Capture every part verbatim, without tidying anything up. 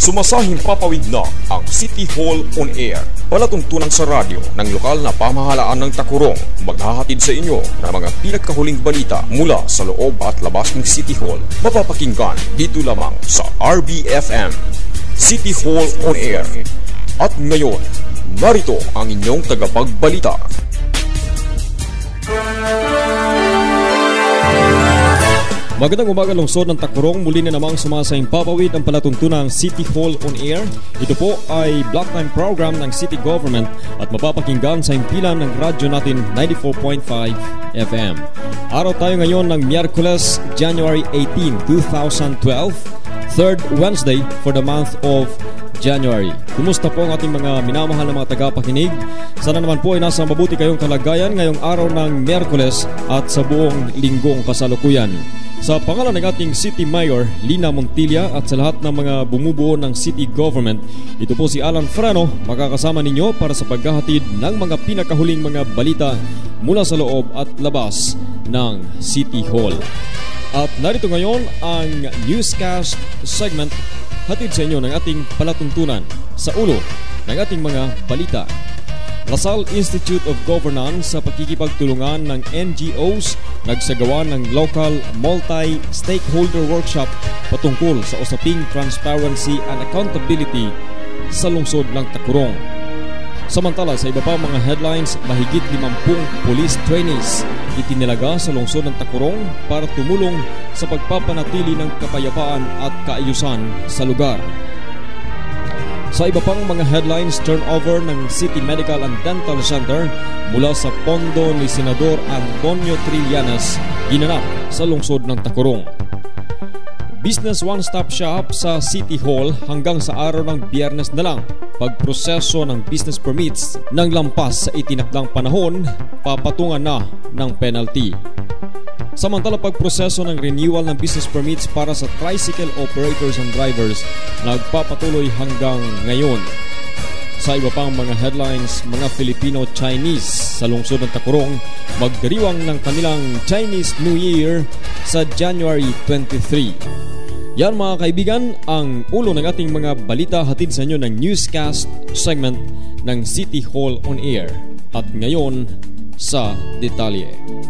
Sumasahing papawid na ang City Hall on Air. Palatuntunan sa radyo ng lokal na pamahalaan ng Takurong. Maghahatid sa inyo ng mga pinagkahuling balita mula sa loob at labas ng City Hall. Mapapakinggan dito lamang sa R B F M, City Hall on Air. At ngayon, narito ang inyong tagapagbalita. Magandang umaga lungsod ng Takurong, muli na namang sumasayang papawid ang palatuntunang City Hall on Air. Ito po ay block time program ng City Government at mapapakinggan sa himpilan ng radyo natin ninety-four point five F M. Araw tayo ngayon ng Miyerkules, January eighteenth, twenty twelve, third Wednesday for the month of January. Kumusta po ang ating mga minamahal na mga tagapakinig? Sana naman po ay nasa mabuti kayong kalagayan ngayong araw ng Miyerkules at sa buong linggong kasalukuyan. Sa pangalan ng ating City Mayor, Lina Montilla, at sa lahat ng mga bumubuo ng City Government, ito po si Alan Frano, makakasama ninyo para sa paghahatid ng mga pinakahuling mga balita mula sa loob at labas ng City Hall. At narito ngayon ang newscast segment, hatid sa inyo ng ating palatuntunan sa ulo ng ating mga balita. Lasal Institute of Governance sa pagkikipagtulungan ng N G Os nagsagawa ng local multi-stakeholder workshop patungkol sa usaping transparency and accountability sa lungsod ng Takurong. Samantala, sa iba pa mga headlines, mahigit limampung police trainees itinilaga sa lungsod ng Takurong para tumulong sa pagpapanatili ng kapayapaan at kaayusan sa lugar. Sa iba pang mga headlines, turnover ng City Medical and Dental Center mula sa pondo ni Senador Antonio Trillanes ginanap sa lungsod ng Takurong. Business one-stop shop sa City Hall hanggang sa araw ng Biyernes na lang. Pagproseso ng business permits ng lampas sa itinakdang panahon, papatungan na ng penalty. Samantala, pagproseso ng renewal ng business permits para sa tricycle operators and drivers nagpapatuloy hanggang ngayon. Sa iba pang mga headlines, mga Filipino-Chinese sa lungsod ng Takurong magdiriwang ng kanilang Chinese New Year sa January twenty-third. Yan mga kaibigan, ang ulo ng ating mga balita hatid sa inyo ng newscast segment ng City Hall on Air. At ngayon sa detalye.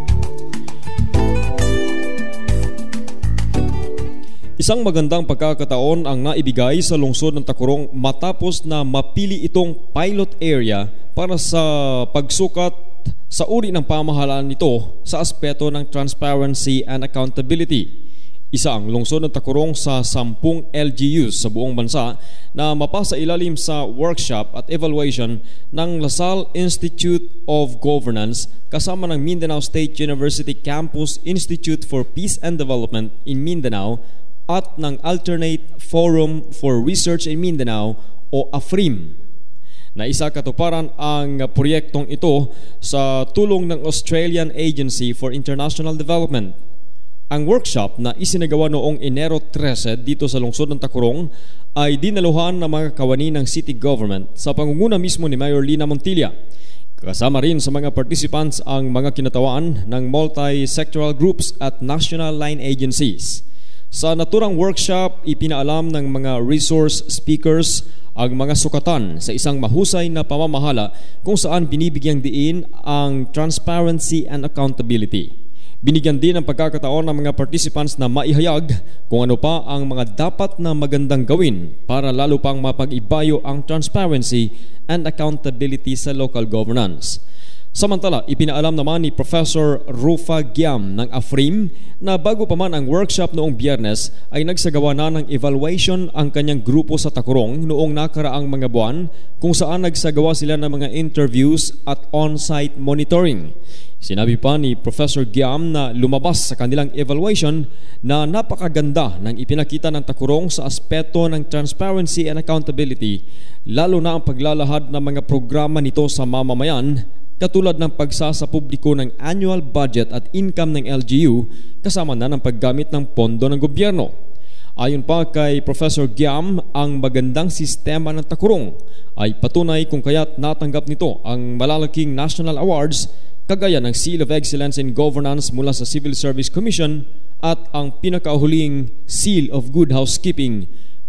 Isang magandang pagkakataon ang naibigay sa lungsod ng Takurong matapos na mapili itong pilot area para sa pagsukat sa uri ng pamahalaan nito sa aspeto ng transparency and accountability. Isa ang lungsod ng Takurong sa sampung L G Us sa buong bansa na mapasa ilalim sa workshop at evaluation ng Lasal Institute of Governance kasama ng Mindanao State University Campus Institute for Peace and Development in Mindanao at ng Alternate Forum for Research in Mindanao o A F R I M. Naisa katuparan ang proyektong ito sa tulong ng Australian Agency for International Development. Ang workshop na isinagawa noong Enero thirteen dito sa lungsod ng Takurong ay dinaluhan ng mga kawani ng city government sa pangunguna mismo ni Mayor Lina Montilla. Kasama rin sa mga participants ang mga kinatawan ng multi-sectoral groups at national line agencies. Sa naturang workshop, ipinaalam ng mga resource speakers ang mga sukatan sa isang mahusay na pamamahala kung saan binibigyang diin ang transparency and accountability. Binigyan din ng pagkakataon ng mga participants na maihayag kung ano pa ang mga dapat na magandang gawin para lalo pang mapag-ibayo ang transparency and accountability sa local governance. Samantala, ipinaalam naman ni Professor Rufa Giam ng A F R I M na bago pa man ang workshop noong Biyernes ay nagsagawa na ng evaluation ang kanyang grupo sa Takurong noong nakaraang mga buwan kung saan nagsagawa sila ng mga interviews at on-site monitoring. Sinabi pa ni Professor Giam na lumabas sa kanilang evaluation na napakaganda ng ipinakita ng Takurong sa aspeto ng transparency and accountability, lalo na ang paglalahad ng mga programa nito sa mamamayan, katulad ng pagsasapubliko ng annual budget at income ng L G U kasama na ng paggamit ng pondo ng gobyerno. Ayon pa kay Professor Giam, ang magandang sistema ng Takurong ay patunay kung kaya't natanggap nito ang malalaking national awards kagaya ng Seal of Excellence in Governance mula sa Civil Service Commission at ang pinakahuling Seal of Good Housekeeping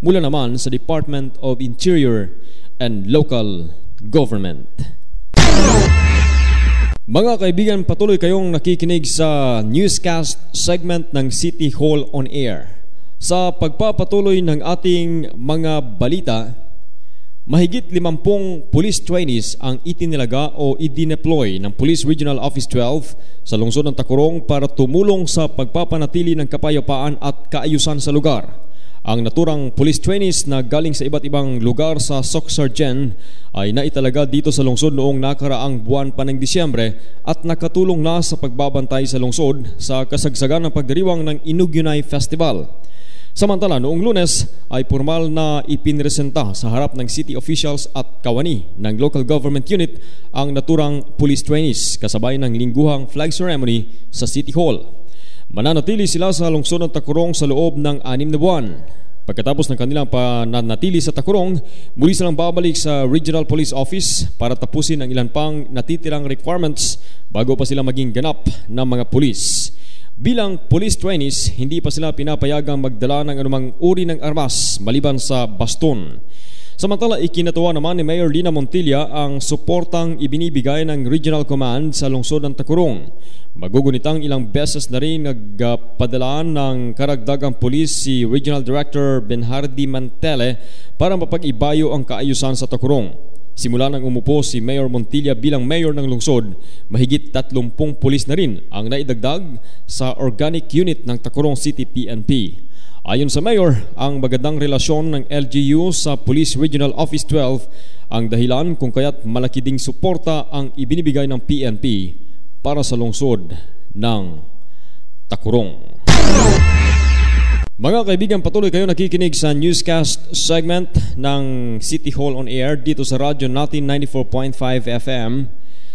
mula naman sa Department of Interior and Local Government. Mga kaibigan, patuloy kayong nakikinig sa newscast segment ng City Hall on Air. Sa pagpapatuloy ng ating mga balita, mahigit limampung police trainees ang itinilaga o idineploy ng Police Regional Office twelve sa lungsod ng Tacurong para tumulong sa pagpapanatili ng kapayapaan at kaayusan sa lugar. Ang naturang police trainees na galing sa iba't ibang lugar sa Socsargen ay naitalaga dito sa lungsod noong nakaraang buwan pa ng Disyembre at nakatulong na sa pagbabantay sa lungsod sa kasagsagan ng pagdiriwang ng Inugyunay Festival. Samantala, noong Lunes ay formal na ipinresenta sa harap ng city officials at kawani ng local government unit ang naturang police trainees kasabay ng lingguhang flag ceremony sa City Hall. Mananatili sila sa lungsod ng Tacurong sa loob ng anim na buwan. Pagkatapos ng kanilang pananatili sa Tacurong, muli silang babalik sa Regional Police Office para tapusin ang ilan pang natitirang requirements bago pa sila maging ganap ng mga pulis. Bilang police trainees, hindi pa sila pinapayagang magdala ng anumang uri ng armas maliban sa baston. Samantala, ikinatuwa naman ni Mayor Lina Montilla ang suportang ibinibigay ng Regional Command sa lungsod ng Tacurong. Magugunitang ilang beses na rin nagpadalaan ng karagdagang pulis si Regional Director Benhardi Mantele para mapag-ibayo ang kaayusan sa Tacurong. Simula nang umupo si Mayor Montilla bilang mayor ng lungsod, mahigit tatlumpung pulis na rin ang naidagdag sa organic unit ng Tacurong City P N P. Ayon sa mayor, ang magandang relasyon ng L G U sa Police Regional Office twelve ang dahilan kung kaya't malaki ding suporta ang ibinibigay ng P N P para sa lungsod ng Tacurong. Mga kaibigan, patuloy kayo nakikinig sa newscast segment ng City Hall on Air dito sa radyo natin ninety-four point five F M.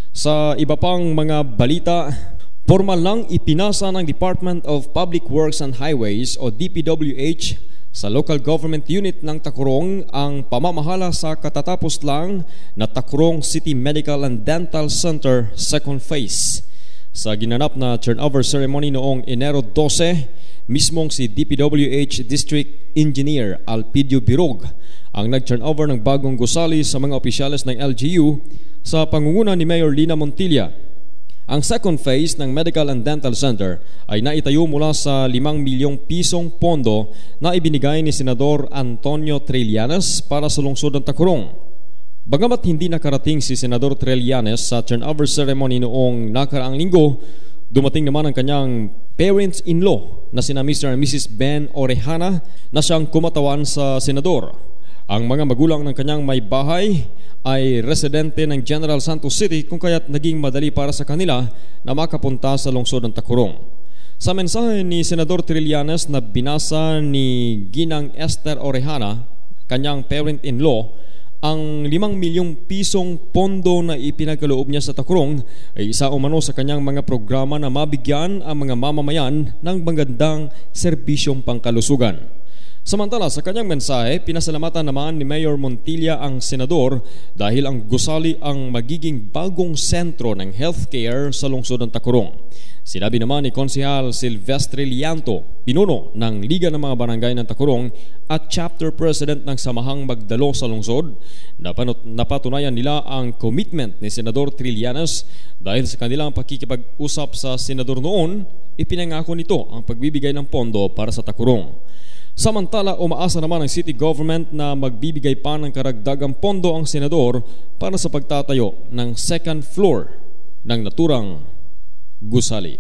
Sa iba pang mga balita, formal nang ipinasa ng Department of Public Works and Highways o D P W H sa local government unit ng Tacurong ang pamamahala sa katatapos lang na Tacurong City Medical and Dental Center second phase. Sa ginanap na turnover ceremony noong Enero twelve, mismong si D P W H District Engineer Alpidio Birog ang nag-turnover ng bagong gusali sa mga opisyales ng L G U sa pangunguna ni Mayor Lina Montilla. Ang second phase ng Medical and Dental Center ay naitayo mula sa limang milyong pisong pondo na ibinigay ni Senador Antonio Trillanes para sa lungsod ng Tacurong. Bagamat hindi nakarating si Senador Trillanes sa turnover ceremony noong nakaraang linggo, dumating naman ang kanyang parents-in-law na sina Mister and Missus Ben Orejana na siyang kumatawan sa senador. Ang mga magulang ng kanyang may bahay ay residente ng General Santos City kung kaya't naging madali para sa kanila na makapunta sa lungsod ng Tacurong. Sa mensahe ni Senador Trillanes na binasa ni Ginang Esther Orejana, kanyang parent-in-law, ang limang milyong pisong pondo na ipinagkaloob niya sa Tacurong ay isa umano sa kanyang mga programa na mabigyan ang mga mamamayan ng magandang serbisyong pangkalusugan. Samantala, sa kanyang mensahe, pinasalamatan naman ni Mayor Montilla ang senador dahil ang gusali ang magiging bagong sentro ng healthcare sa lungsod ng Tacurong. Sinabi naman ni Konsehal Silvestre Lianto, pinuno ng Liga ng mga Barangay ng Tacurong at chapter president ng Samahang Magdalo sa lungsod, na napatunayan nila ang commitment ni Senador Trillanes dahil sa kanilang pakikipag-usap sa senador noon, ipinangako nito ang pagbibigay ng pondo para sa Tacurong. Samantala, umaasa naman ang city government na magbibigay pa ng karagdagang pondo ang senador para sa pagtatayo ng second floor ng naturang gusali.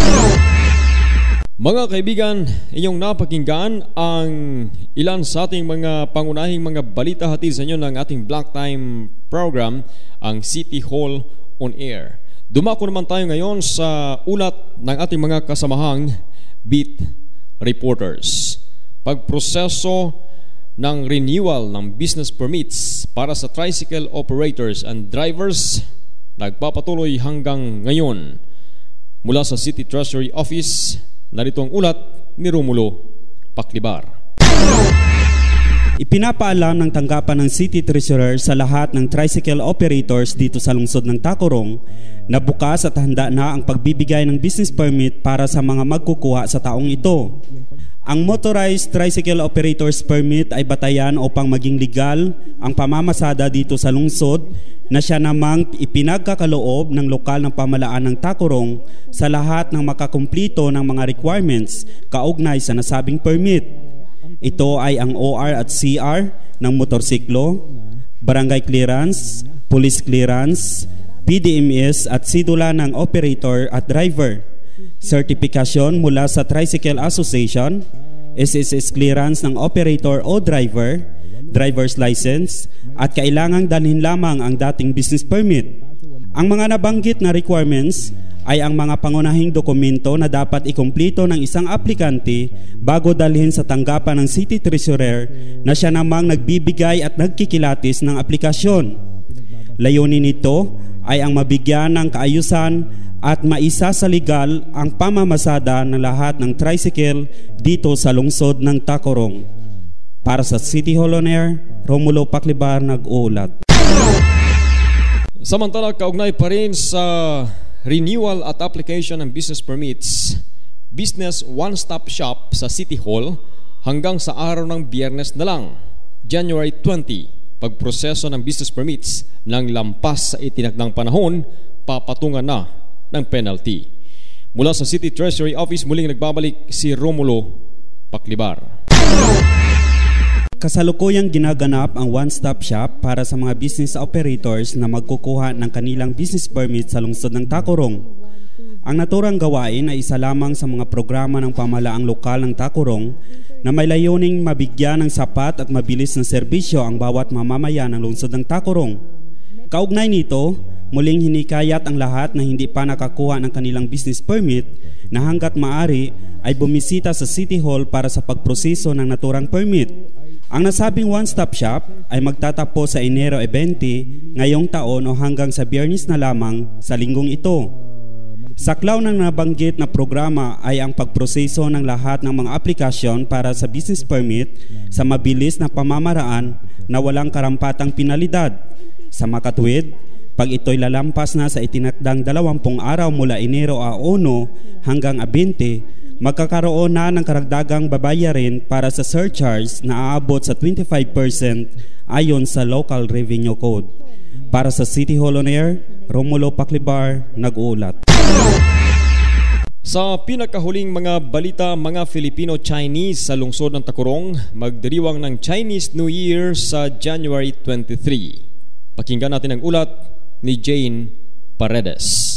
Mga kaibigan, inyong napakinggan ang ilan sa ating mga pangunahing mga balita hatid sa inyo ng ating Black Time program, ang City Hall on Air. Dumako naman tayo ngayon sa ulat ng ating mga kasamahang beat reporters. Pagproseso ng renewal ng business permits para sa tricycle operators and drivers nagpapatuloy hanggang ngayon. Mula sa City Treasury Office, narito ang ulat ni Romulo Paclibar. Ipinapaalam ng tanggapan ng City Treasurer sa lahat ng tricycle operators dito sa lungsod ng Tacurong na bukas at handa na ang pagbibigay ng business permit para sa mga magkukuha sa taong ito. Ang Motorized Tricycle Operators Permit ay batayan upang maging legal ang pamamasada dito sa lungsod na siya namang ipinagkakaloob ng lokal ng pamahalaan ng Tacurong sa lahat ng makakumplito ng mga requirements kaugnay sa nasabing permit. Ito ay ang O R at C R ng motorsiklo, barangay clearance, police clearance, P D M S at sidula ng operator at driver, sertifikasyon mula sa Tricycle Association, S S S clearance ng operator o driver, driver's license, at kailangang dalhin lamang ang dating business permit. Ang mga nabanggit na requirements ay ang mga pangunahing dokumento na dapat ikumpleto ng isang aplikante bago dalhin sa tanggapan ng City Treasurer na siya namang nagbibigay at nagkikilatis ng aplikasyon. Layunin nito ay ang mabigyan ng kaayusan at maisa sa legal ang pamamasada ng lahat ng tricycle dito sa lungsod ng Tacurong. Para sa City Hall on Air, Romulo Paclibar nag-uulat. Samantala, kaugnay pa rin sa renewal at application ng business permits, Business One-Stop Shop sa City Hall hanggang sa araw ng Biyernes na lang, January twentieth, pagproseso ng business permits ng lampas sa itinakdang panahon, papatungan na ng penalty. Mula sa City Treasury Office, muling nagbabalik si Romulo Paclibar. Kasalukuyang ginaganap ang one-stop shop para sa mga business operators na magkukuha ng kanilang business permit sa lungsod ng Tacurong. Ang naturang gawain ay isa lamang sa mga programa ng pamahalaang lokal ng Tacurong na may layuning mabigyan ng sapat at mabilis na serbisyo ang bawat mamamayan ng lungsod ng Tacurong. Kaugnay nito, muling hinikayat ang lahat na hindi pa nakakuha ng kanilang business permit na hanggat maaari ay bumisita sa City Hall para sa pagproseso ng naturang permit. Ang nasabing one-stop shop ay magtatapos sa Enero twenty ngayong taon o hanggang sa Biyernes na lamang sa linggong ito. Saklaw ng nabanggit na programa ay ang pagproseso ng lahat ng mga aplikasyon para sa business permit sa mabilis na pamamaraan na walang karampatang pinalidad. Sa makatuwid, pag ito'y lalampas na sa itinakdang dalawampung araw mula Enero one hanggang twenty, magkakaroon na ng karagdagang babayarin para sa surcharge na aabot sa twenty-five percent ayon sa Local Revenue Code. Para sa City Hall on Air, Romulo Paclibar nag-uulat. Sa pinakahuling mga balita, mga Filipino-Chinese sa lungsod ng Tacurong magdiriwang ng Chinese New Year sa January twenty-third. Pakinggan natin ang ulat ni Jane Paredes.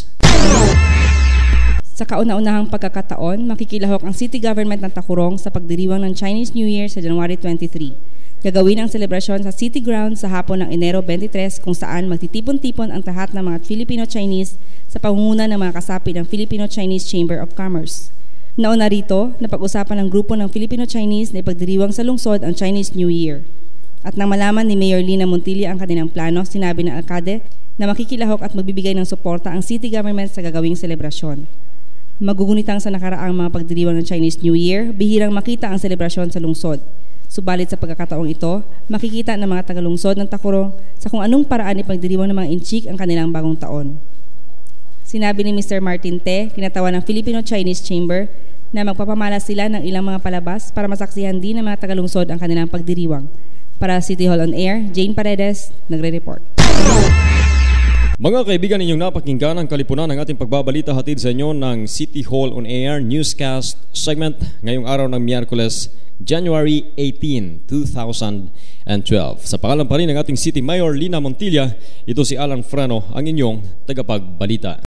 Sa kauna-unahang pagkakataon, makikilahok ang City Government ng Tacurong sa pagdiriwang ng Chinese New Year sa January twenty-third. Gagawin ang selebrasyon sa City Ground sa hapon ng Enero twenty-third kung saan magtitipon-tipon ang lahat ng mga Filipino-Chinese sa pangunguna ng mga kasapi ng Filipino-Chinese Chamber of Commerce. Nauna rito, napag-usapan ng grupo ng Filipino-Chinese na ipagdiriwang sa lungsod ang Chinese New Year. At nang malaman ni Mayor Lina Montilla ang kanilang plano, sinabi ng alkade na makikilahok at magbibigay ng suporta ang City Government sa gagawing selebrasyon. Magugunitang sa nakaraang mga pagdiriwang ng Chinese New Year, bihirang makita ang selebrasyon sa lungsod. Subalit sa pagkakataong ito, makikita ng mga tagalungsod ng Tacurong sa kung anong paraan ipagdiriwang ng mga inchik ang kanilang bagong taon. Sinabi ni Mister Martin Te, kinatawan ng Filipino-Chinese Chamber, na magpapamala sila ng ilang mga palabas para masaksihan din ng mga tagalungsod ang kanilang pagdiriwang. Para City Hall on Air, Jane Paredes, nagre-report. Mga kaibigan, ninyong napakinggan ang kalipunan ng ating pagbabalita hatid sa inyo ng City Hall on Air Newscast segment ngayong araw ng Miyerkules, January eighteenth, twenty twelve. Sa pangalan pa rin ng ating City Mayor Lina Montilla, ito si Alan Freno, ang inyong tagapagbalita.